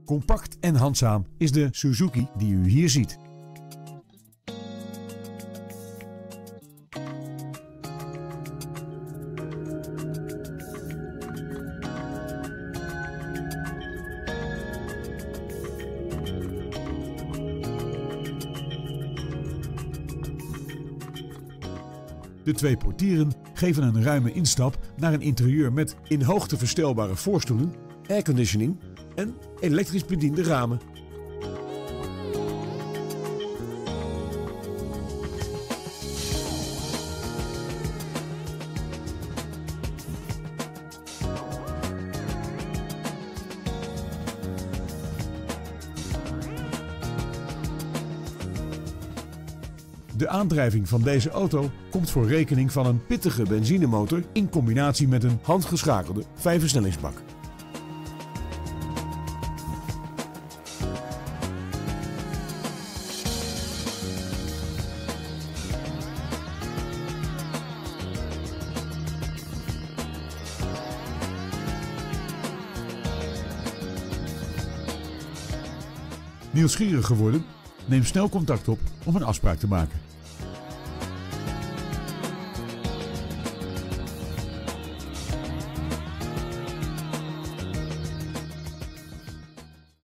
Compact en handzaam is de Suzuki die u hier ziet. De twee portieren geven een ruime instap naar een interieur met in hoogte verstelbare voorstoelen, airconditioning en elektrisch bediende ramen. De aandrijving van deze auto komt voor rekening van een pittige benzinemotor in combinatie met een handgeschakelde 5-versnellingsbak. Nieuwsgierig geworden? Neem snel contact op om een afspraak te maken.